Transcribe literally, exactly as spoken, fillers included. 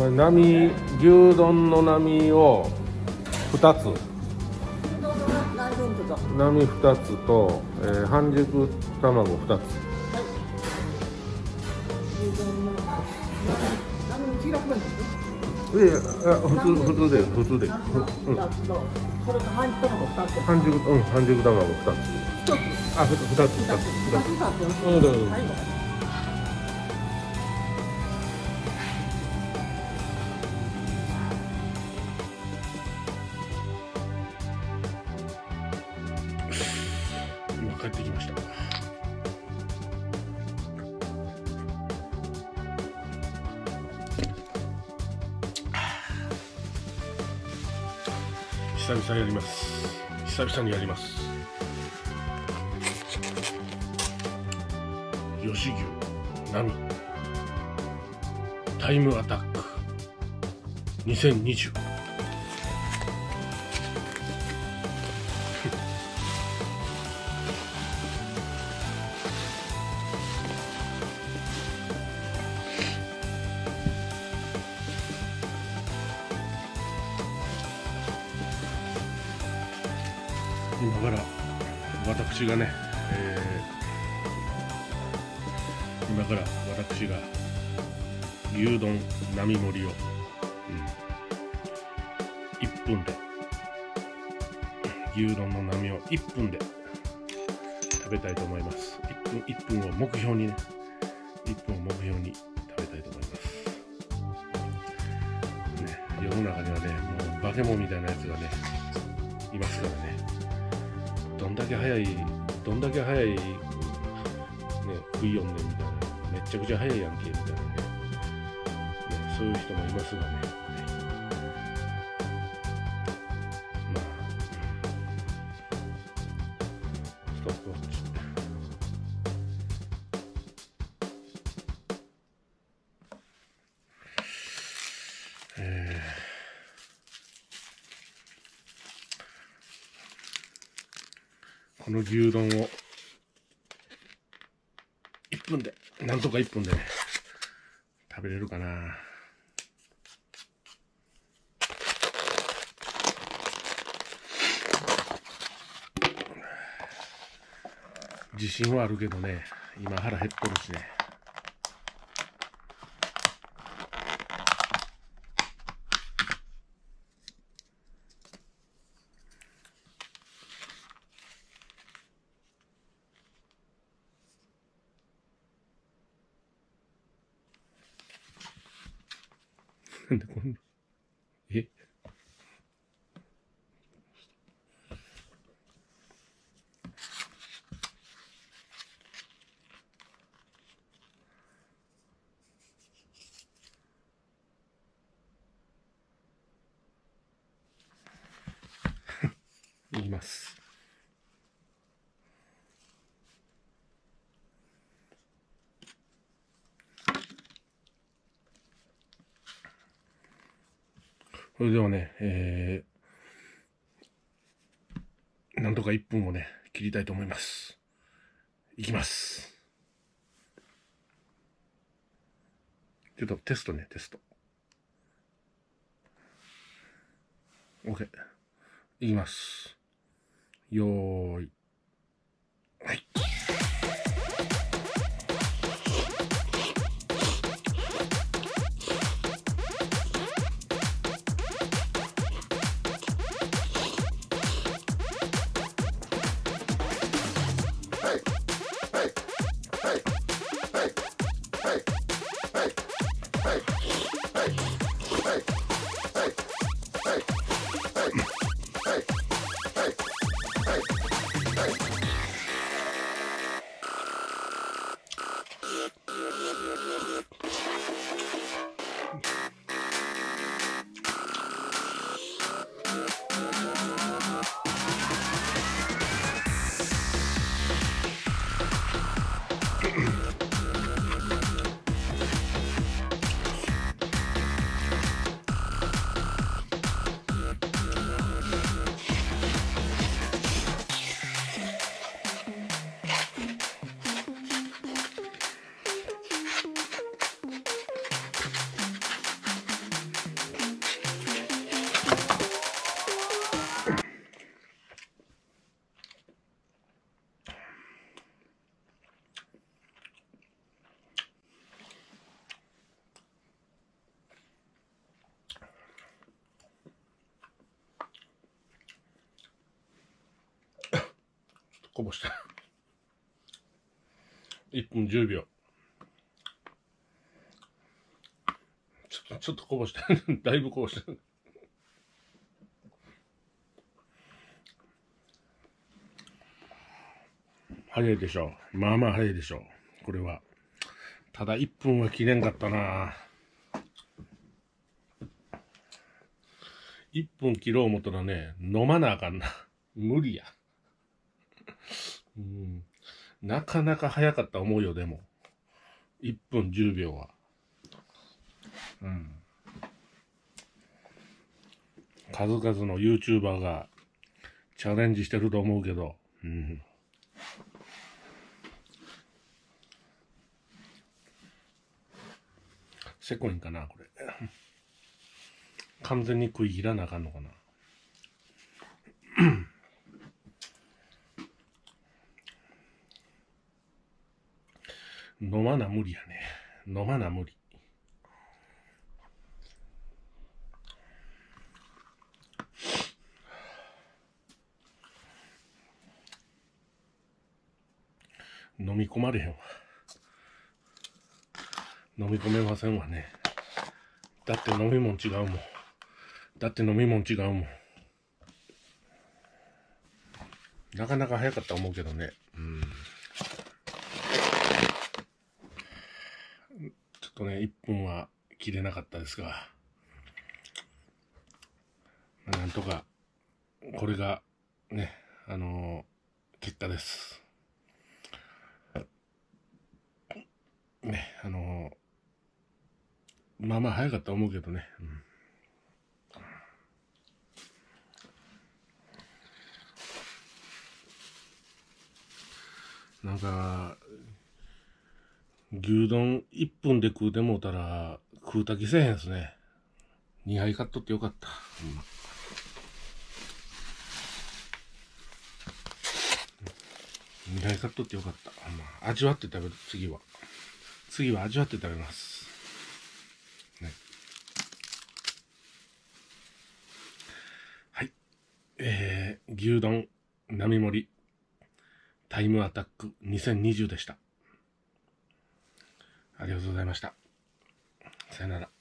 まあ、並牛丼の並をふたつ、並ふたつと、えー、半熟卵ふたつ。いやいや、普通普通で普通で。うん、半熟うん半熟卵ふたつ。あ、ふたつふたつふたつ。うん、どうぞ。今帰ってきました。久々やります。久々にやります。吉牛並タイムアタックにせんにじゅう。今から私がね、えー、今から私が牛丼並盛りを、うん、いっぷんで牛丼の並をいっぷんで食べたいと思います。いっぷんいっぷんを目標にね、いっぷんを目標に食べたいと思います。ね、世の中にはね、もう化け物みたいなやつがねいますからね。どんだけ早い、どんだけ早い、ね、食いよんねんみたいな、めっちゃくちゃ早いやんけみたいなね、ね、そういう人もいますがね、まあ、ストップウォッチ。えーこの牛丼をいっぷんで、なんとかいっぷんでね、食べれるかな。自信はあるけどね、今腹減っとるしね。なんでこんな、え言います。それではね、えー、なんとかいっぷんをね、切りたいと思います。いきます。ちょっとテストね、テスト。OK。いきます。よーい。はい。 こぼした。いっぷんじゅうびょう。ちょっと、ちょっとこぼした。だいぶこぼした。早いでしょ。まあまあ早いでしょ。これは。ただいっぷんは切れんかったな。いっぷん切ろう思ったらね、飲まなあかんな。無理や。うん、なかなか早かった思うよ、でも。いっぷんじゅうびょうは。うん。数々の YouTuber がチャレンジしてると思うけど、うん。せこいんかな、これ。完全に食い切らなあかんのかな。飲まな無理やね。飲まな無理。飲み込まれへんわ。飲み込めませんわね。だって飲み物違うもん。だって飲み物違うもん。なかなか早かったと思うけどね。うん。ちょっとね、いっぷんは切れなかったですが、なんとか、これが、ね、あのー、結果です。ね、あのー、まあまあ早かったと思うけどね。うん、なんか、牛丼いっぷんで食うてもうたら、食うた気せえへんすね。にはい買っとってよかった。うん、にはい買っとってよかった。まあ、味わって食べる、次は。次は味わって食べます。ね、はい。えー、牛丼並盛りタイムアタックにせんにじゅうでした。ありがとうございました。さよなら。